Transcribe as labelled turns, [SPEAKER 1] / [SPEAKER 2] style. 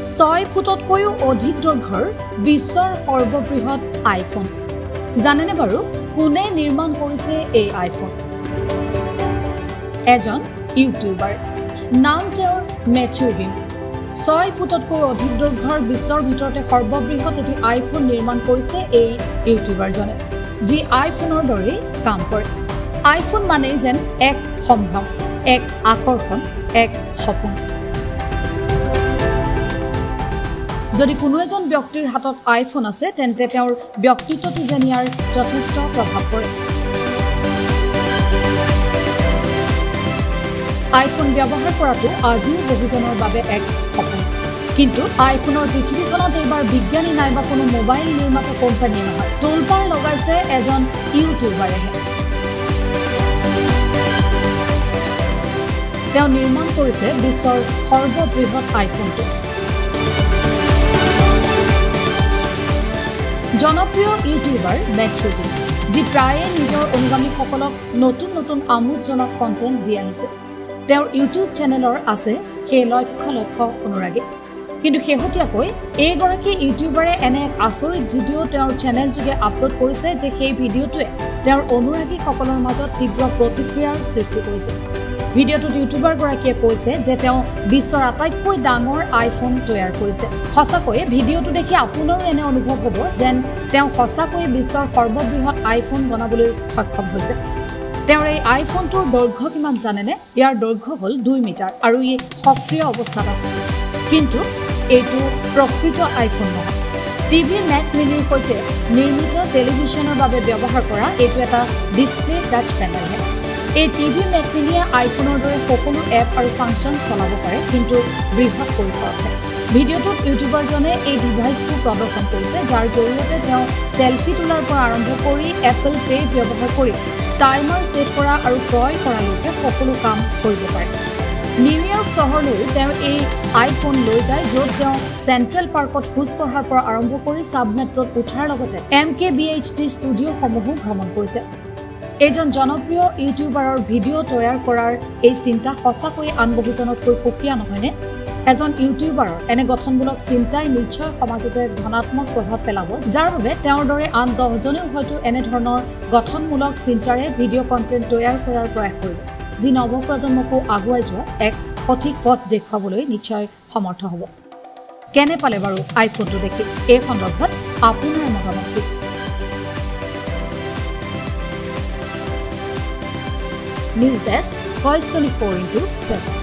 [SPEAKER 1] 6 ফুটতকৈও অধিক দৈৰ্ঘ্যৰ বিশ্বৰ সৰ্ববৃহৎ আইফোন জানেনে বাৰু কোনে নিৰ্মাণ কৰিছে এই আইফোন এজন ইউটিউবাৰ নাম তেওঁৰ মেথিউ বিম 6 ফুটতকৈ অধিক দৈৰ্ঘ্যৰ বিশ্বৰ ভিতৰতে সৰ্ববৃহৎ এটি আইফোন নিৰ্মাণ কৰিছে এই ইউটিউবাৰজনে যি আইফোনৰ দৰে কাম কৰে আইফোন মানে যেন এক সম্ভ্ৰম এক আকৰ্ষণ এক সপোন যদি কোনো এজন ব্যক্তিৰ হাতত আইফোন আছে তেন্তে তেওঁৰ ব্যক্তিত্বটো যেন ইয়াৰ যথেষ্ট প্ৰভাৱ পৰে আইফোন ব্যৱহাৰ কৰাটো আজিও বহুজনৰ বাবে এক সপোন কিন্তু আইফোনৰ পৃথিৱীখনত এইবাৰ বিজ্ঞানী নাইবা কোনো মোবাইল নিৰ্মাতা কোম্পানী নহয় তোলপাৰ লগাইছে এজন ইউটিউবাৰেহে তেওঁ নিৰ্মাণ কৰিছে বিশ্বৰ সৰ্ববৃহৎ আইফোনটো জনপ্ৰিয় ইউটিউবাৰ মেথিউ বিম যি প্ৰায়ে নিজৰ অনুগামীসকলক নতুন নতুন আমোদজনক কণ্টেণ্ট দি আহিছে তেওঁৰ ইউটিউব চেনেলৰ আছে সেই লক্ষ লক্ষ অনুৰাগী কিন্তু শেহতীয়াকৈ এইগৰাকী ইউটিউবাৰে এনে এক আচৰিত ভিডিঅ' তেওঁৰ চেনেল যোগে আপলোড কৰিছে যে সেই ভিডিঅ'টোৱে তেওঁৰ অনুৰাগীসকলৰ মাজত তীব্ৰ প্ৰতিক্ৰিয়াৰ সৃষ্টি কৰিছে ভিডিঅ'টোত ইউটিউবাৰগৰাকীয়ে কৈছে যে তেওঁ বিশ্বৰ আটাইতকৈ ডাঙৰ আইফোন তৈয়াৰ কৰিছে সঁচাকৈয়ে ভিডিঅ'টো দেখি আপোনাৰো এনে অনুভৱ হ'ব যেন তেওঁ সঁচাকৈয়ে বিশ্বৰ সৰ্ববৃহৎ আইফোন বনাবলৈ সক্ষম হৈছে তেওঁৰ এই আইফোনটোৰ দৈৰ্ঘ্য কিমান জানেনে ইয়াৰ দৈৰ্ঘ্য হ'ল 2 মিটাৰ আৰু ই সক্ৰিয় অৱস্থাত আছে কিন্তু এইটো প্ৰকৃত আইফোন নহয় টিভি মেক মিনিৰ সৈতে নিৰ্মিত টেলিভিছনৰ বাবে ব্যৱহাৰ কৰা এইটো এটা ডিছপ্লে টাচ পেনেলহে এই টিভি মেক মিনিয়ে আইফোনৰ দৰে সকলো এপ আৰু ফাংচন চলাব পাৰে কিন্তু বৃহৎ পৰিসৰতহে ভিডিঅ'টোত ইউটিউবাৰজনে এই ডিভাইচটো প্ৰদৰ্শন কৰিছে যাৰ জৰিয়তে তেওঁ সেলফি তোলাৰ পৰা আৰম্ভ কৰি এপল পে ব্যৱহাৰ কৰি টাইমাৰ সেট কৰা আৰু ক্ৰয় কৰালৈকে সকলো কাম কৰিব পাৰে নিউয়ৰ্ক চহৰলৈ তেওঁ এই আইফোন লৈ যায় য'ত তেওঁ চেণ্ট্ৰেল পাৰ্কত খোজ কঢ়াৰ পৰা আৰম্ভ কৰি সাব মেট্ৰত উঠাৰ লগতে MKBHD ষ্টুডিঅ'সমূহো ভ্ৰমণ কৰিছে এজন জনপ্ৰিয় ইউটিউবাৰৰ ভিডিঅ' তৈয়াৰ কৰাৰ এই চিন্তা সঁচাকৈ আন বহুজনতকৈ সুকীয়া নহয়নে এজন ইউটিউবাৰৰ এনে গঠনমূলক চিন্তাই নিশ্চয় সমাজত এক ধনাত্মক প্ৰভাৱ পেলাব যাৰ বাবে তেওঁৰ দৰে আন 10 জনেও হয়তো এনে ধৰণৰ গঠনমূলক চিন্তাৰে ভিডিঅ' কণ্টেণ্ট তৈয়াৰ কৰাৰ প্ৰয়াস কৰিব যি নৱপ্ৰজন্মকো আগুৱাই যোৱা এক সঠিক পথ দেখুৱাবলৈ নিশ্চয় সমৰ্থ হ'ব কেনে পালে বাৰু আইফোনটো দেখি এই সন্দৰ্ভত আপোনাৰ মতামত কি নিউজ ডেস্ক ভইচ 24/7